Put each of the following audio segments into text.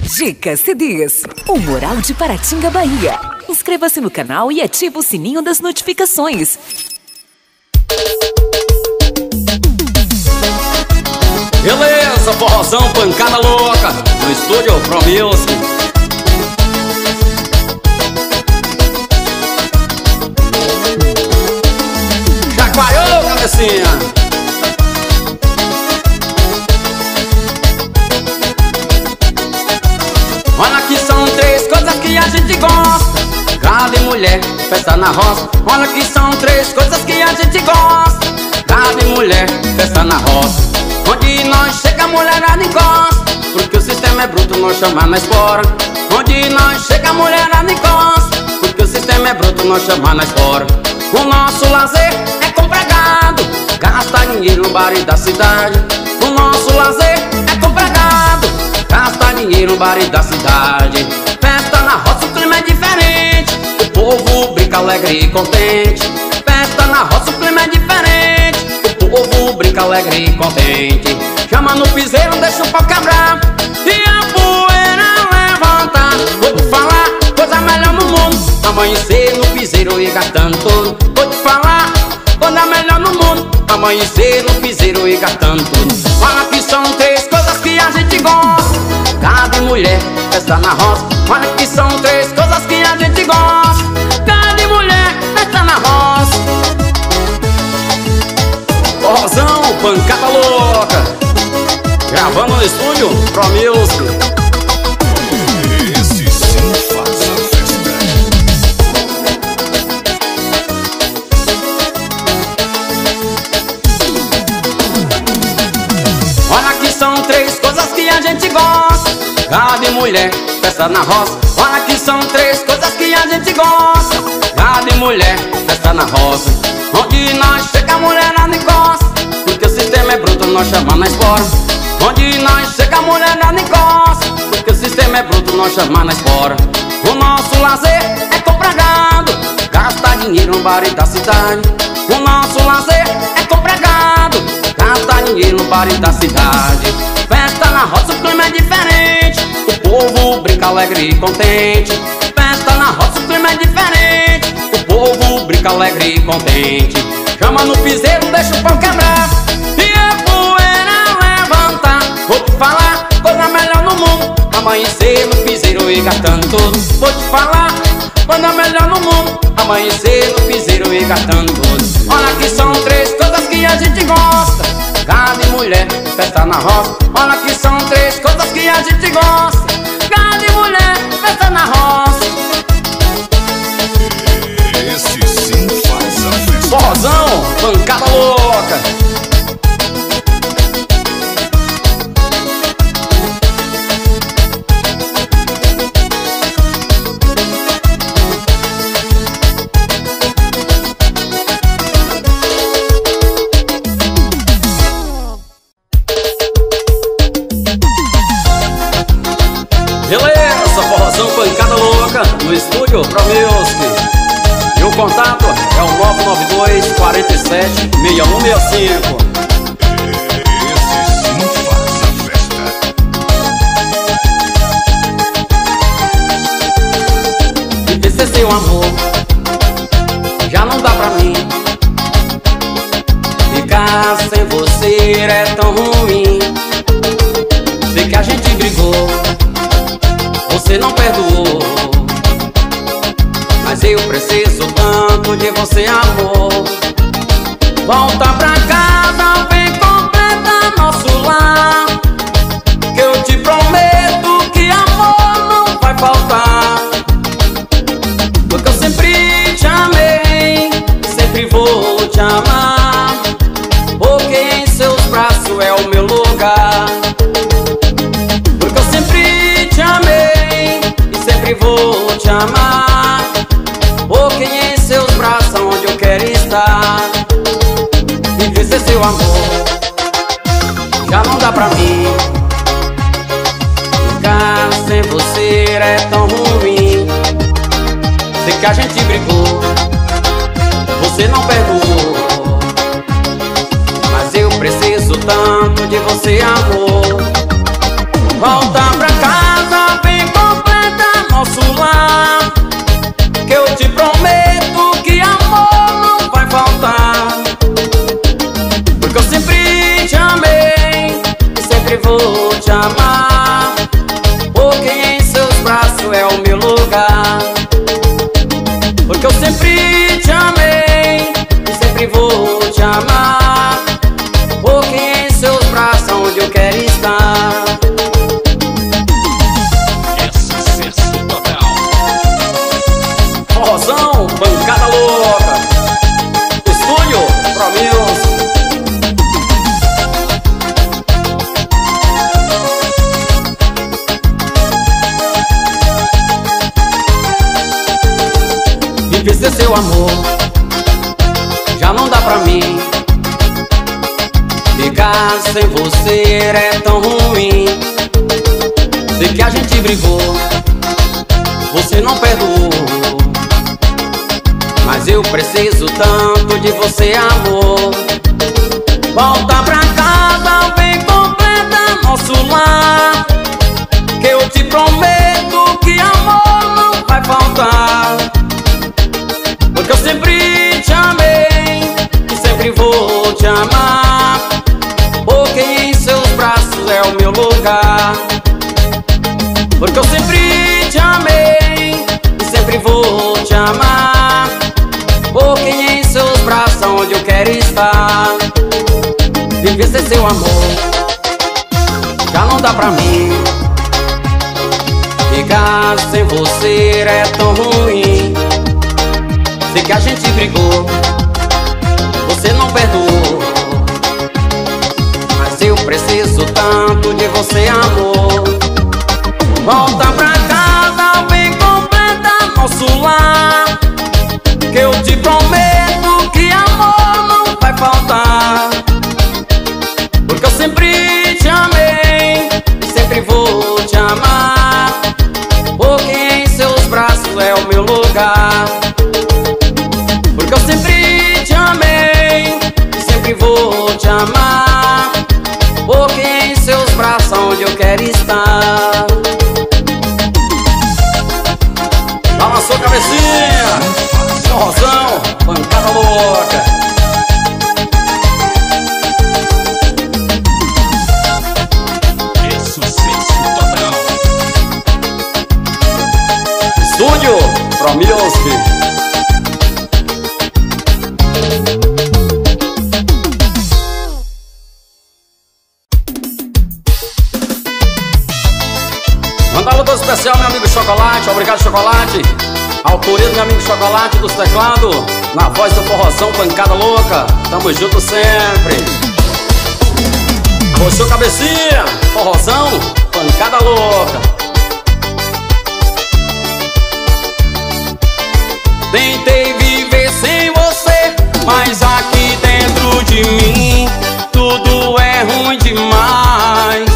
Dicas CDs, o Moral de Paratinga, Bahia. Inscreva-se no canal e ative o sininho das notificações. Beleza, forrozão, pancada louca, no estúdio Pro Music. Chacoalhou, cabecinha. Olha que são três coisas que a gente gosta: gado e mulher, festa na roça. Olha que são três coisas que a gente gosta: gado e mulher, festa na roça. Onde nós chega a mulherada encosta, porque o sistema é bruto, nós chama na espora. Onde nós chega a mulherada encosta, porque o sistema é bruto, nós chama na espora. O nosso lazer é comprar gado, gasta dinheiro no bar e da cidade. O nosso lazer é comprar gado, gasta dinheiro no bar e da cidade. Festa na roça, o clima é diferente, o povo brinca alegre e contente. Festa na roça, o clima é diferente, o povo brinca alegre e contente. Chama no piseiro, deixa o pau quebrar e a poeira levantar. Vou te falar, coisa melhor no mundo: amanhecer no piseiro e gastando tudo. Vou te falar, coisa melhor no mundo: amanhecer no piseiro e gastando tudo. Olha que são três coisas que a gente gosta: gado e mulher, festa na roça. Olha que são três coisas que a gente gosta: gado e mulher, festa na roça. Forrozão, pancada louca, gravando no estúdio Pro Music. Esse sim faz a festa. Olha que são três coisas que a gente gosta: gado e mulher, festa na roça. Olha que são três coisas que a gente gosta: gado e mulher, festa na roça. Onde nós chega a mulherada encosta, porque o sistema é bruto, nós chama na espora. Onde nós chega a mulherada encosta, porque o sistema é bruto, nós chama na espora. O nosso lazer é comprar gado, gasta dinheiro no bar e da cidade. O nosso lazer é comprar gado, gasta dinheiro no bar e da cidade. Festa na roça, o clima é diferente, o povo brinca alegre e contente. Festa na roça, o clima é diferente, o povo brinca alegre e contente. Chama no piseiro, deixa o pau quebrar e a poeira levantar. Vou te falar, coisa melhor no mundo: amanhecer no piseiro e gastando tudo. Vou te falar, coisa melhor no mundo: amanhecer no piseiro e gastando tudo. Olha que são três coisas que a gente gosta: gado e mulher, festa na roça. Olha que são três coisas que a gente gosta: gado e mulher, festa na roça. Esse sim faz a festa. Forrozão, pancada louca. Beleza, forrozão, pancada louca, no estúdio Pro Music. E o contato é o 992 47 6165. Esse sim faz a festa. Viver sem seu amor já não dá pra mim. Ficar sem você é tão ruim. Sei que a gente brigou, você não perdoou, mas eu preciso tanto de você, amor. Volta pra casa, vem completar nosso lar, que eu te prometo que amor não vai faltar. Porque eu sempre te amei, sempre vou te amar, porque em seus braços é o meu lugar. Porque eu sempre te amei e sempre vou te amar, porque em seus braços é onde eu quero estar. Viver sem seu amor já não dá pra mim. Ficar sem você é tão ruim. Sei que a gente brigou, você não perdoou, mas eu preciso tanto de você, amor. Volta pra casa, seu amor, já não dá pra mim. Ficar sem você é tão ruim. Sei que a gente brigou, você não perdoou, mas eu preciso tanto de você, amor. Volta pra casa, vem completa nosso lar, que eu te prometo que amor não vai faltar. Porque eu sempre te amei e sempre vou te amar, porque em seus braços é o meu lugar. Porque eu sempre te amei e sempre vou te amar, porque em seus braços é onde eu quero estar. Viver sem seu amor, já não dá pra mim. Ficar sem você é tão ruim. Sei que a gente brigou, você não perdoou, mas eu preciso tanto de você, amor. Volta pra casa, vem completa nosso lar, que eu te prometo que amor não vai faltar. Porque eu sempre te amei e sempre vou te amar, porque em seus braços é o meu lugar. Porque eu sempre te amei e sempre vou te amar, porque em seus braços é onde eu quero estar. Balançou a cabecinha, Rosão, pancada louca. É sucesso total. Estúdio Pro Music. Manda um alô especial, meu amigo Chocolate. Obrigado, Chocolate. Autoria do meu amigo Chocolate dos teclados, na voz do Forrozão, pancada louca. Tamo junto sempre. Você, cabecinha, Forrozão, pancada louca. Tentei viver sem você, mas aqui dentro de mim tudo é ruim demais.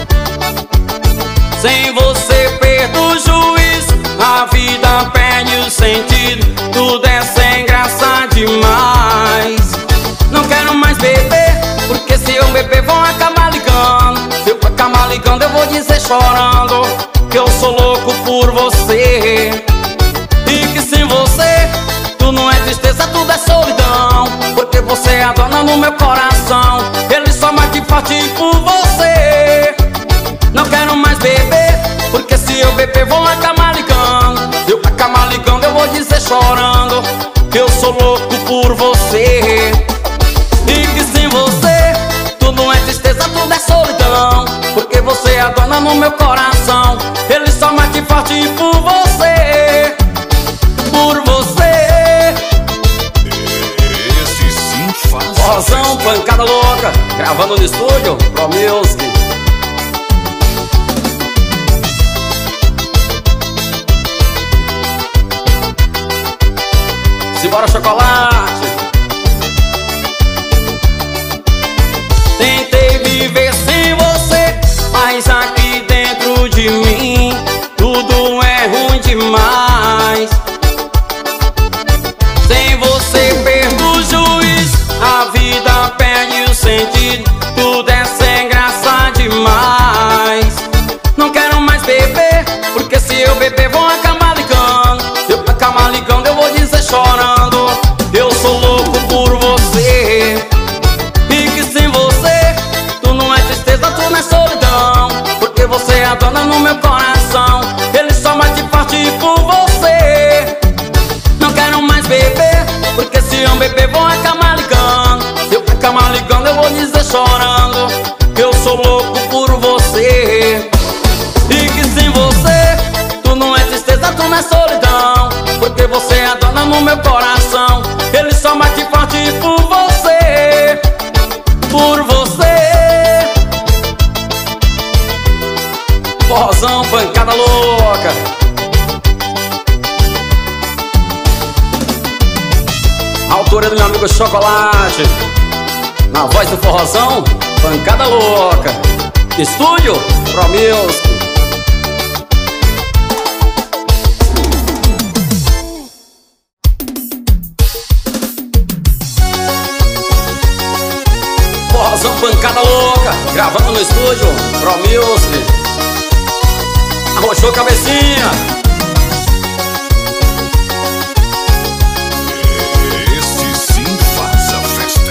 Sem você perdo o juízo, a vida perde o sentido, tudo é sem graça demais. Não quero mais beber, porque se eu beber vão acabar ligando. Se eu acabar ligando eu vou dizer chorando que eu sou louco por você, e que sem você tudo não é tristeza, tudo é solidão. Porque você é a dona no meu coração, ele só bate forte por você. Não quero mais beber, porque se eu beber vão acabar ligando. Se eu acabar ligando eu vou dizer chorando que eu sou louco por você, e que sem você tudo não é tristeza, tudo é solidão. Porque você é a dona no meu coração, ele só bate forte por você. Por você. Esse sim faz. Rosão, pancada louca, gravando no estúdio Pro Music. Simbora, Chocolate. Tentei viver sem você, mas aqui dentro de mim tudo é ruim demais. Sem você perdo o juízo, a vida perde o sentido, tudo é sem graça demais. Não quero mais beber, porque se eu beber vão acabar ligando. Se eu acabar ligando eu vou dizer chorando eu sou louco por você, e que sem você tu não é tristeza, tu não é solidão. Porque você é a dona no meu coração, ele só bate forte por você. Não quero mais beber, porque se eu beber vão acabar ligando. Se eu acabar ligando eu vou dizer chorando que eu sou louco por você, e que sem você tu não é tristeza, tu não é solidão. Porque você é a dona no meu coração, ele só bate forte por você. Por você. Forrozão, pancada louca. autoria do meu amigo Chocolate. Na voz do forrozão, Pancada Louca. Estúdio Pro Music. Forrozão Pancada Louca, gravando no estúdio Pro Music. Arrochou cabecinha. Esse sim faz a festa.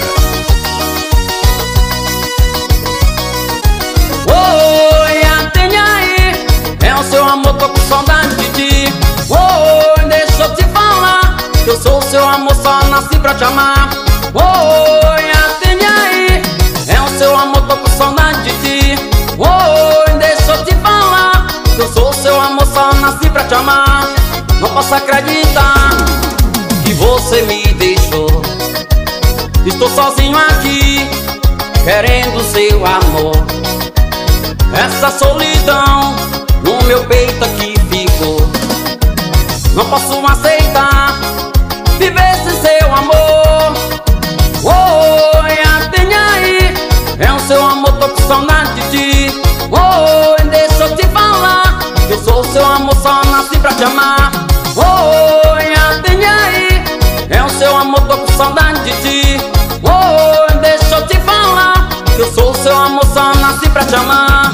Oi, atende aí, é o seu amor, tô com saudade de ti. Oi, deixa eu te falar, que eu sou o seu amor, só nasci pra te amar. Oi, atende aí, é o seu amor, tô com saudade de ti. Oi, deixa eu te falar, que eu sou o seu amor, só nasci pra te amar. Não posso acreditar que você me deixou. Estou sozinho aqui, querendo seu amor. Essa solidão no meu peito aqui ficou. Não posso aceitar viver sem seu amor. Oi, atende aí, é o seu amor, tô com saudade de ti. Oi, deixa eu te falar, que eu sou o seu amor, só nasci pra te amar. Oi, atende aí, é o seu amor, tô com saudade de ti. Oi, deixa eu te falar, que eu sou o seu amor, só nasci pra te amar.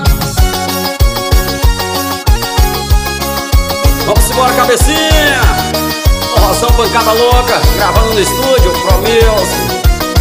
Vamos embora, cabecinha. Forrozão Pancada Louca, gravando no estúdio Pro Music.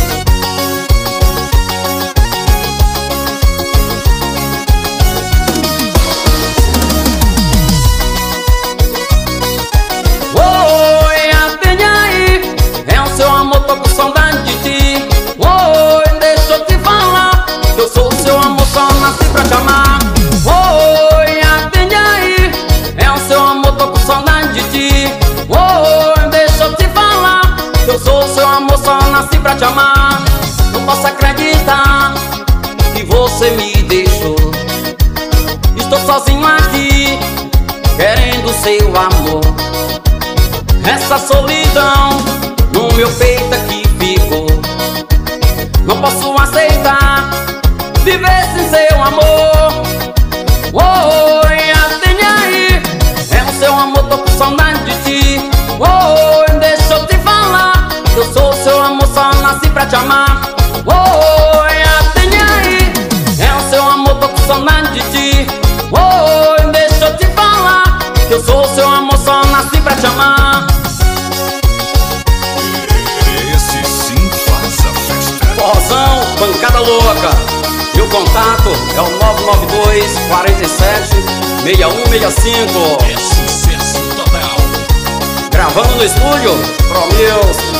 Oi, atende aí, é o seu amor, tô com saudade de ti. Oi, deixa eu te falar, que eu sou o seu amor, só nasci pra te amar. Oi, atende aí, é o seu amor, tô com saudade de ti. Oi, deixa eu te falar, que eu sou o seu amor, só nasci pra te amar. Não posso acreditar que você me deixou. Estou sozinho aqui, querendo seu amor. Essa solidão no meu peito aqui ficou. Não posso aceitar viver sem seu amor. Oi, atende aí, é o seu amor, tô com saudade de ti. Oi, deixa eu te falar, que eu sou o seu amor, só nasci pra te amar. Oi, atende aí, é o seu amor, tô com saudade de ti. Oi, deixa eu te falar, que eu sou o seu amor, só nasci pra te amar. Esse sim faz a festa. Forrozão Pancada Louca. E o contato é o 992 47 6165. É sucesso total. Gravando no estúdio Pro Music.